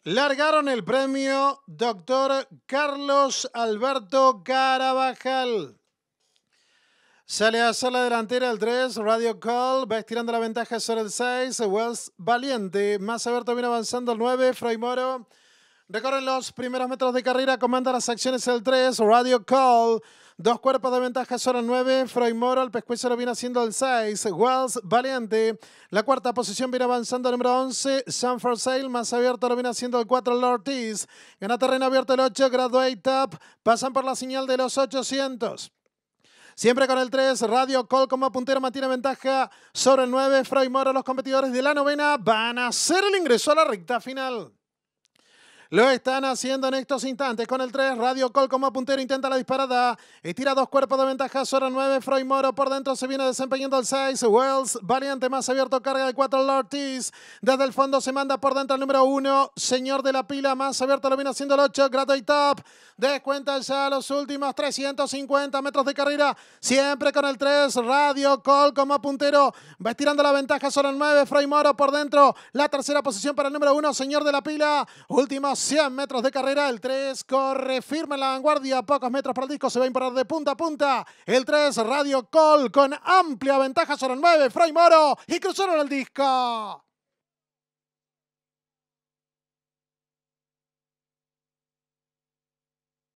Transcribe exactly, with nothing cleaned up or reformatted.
Largaron el premio doctor Carlos Alberto Carabajal. Sale a hacer la delantera el tres, Radio Call, va estirando la ventaja sobre el seis, Wells Valiente, más abierto viene avanzando el nueve, Fray Moro. Recorren los primeros metros de carrera, comanda las acciones el tres, Radio Call. Dos cuerpos de ventaja sobre el nueve, Fray Moro, el pescuecero viene haciendo el seis, Wells Valiente. La cuarta posición viene avanzando el número once, Sun for Sale, más abierto lo viene haciendo el cuatro, Lord Ortiz. Gana terreno abierto el ocho, Graduate Top, pasan por la señal de los ochocientos. Siempre con el tres, Radio Call como puntero mantiene ventaja sobre el nueve, Fray Moro. Los competidores de la novena van a hacer el ingreso a la recta final. Lo están haciendo en estos instantes con el tres, Radio Call como puntero, intenta la disparada, estira dos cuerpos de ventaja sobre el nueve, Fray Moro, por dentro se viene desempeñando el seis, Wells Valiente, más abierto, carga el cuatro, Lord Ortiz, desde el fondo se manda por dentro el número uno, Señor de la Pila, más abierto lo viene haciendo el ocho, Graduate Top, descuenta ya los últimos trescientos cincuenta metros de carrera, siempre con el tres, Radio Call como puntero, va estirando la ventaja sobre el nueve, Fray Moro por dentro, la tercera posición para el número uno, Señor de la Pila, últimos cien metros de carrera, el tres corre firme en la vanguardia, pocos metros para el disco, se va a imponer de punta a punta, el tres, Radio Call con amplia ventaja sobre el nueve, Fray Moro, y cruzaron el disco.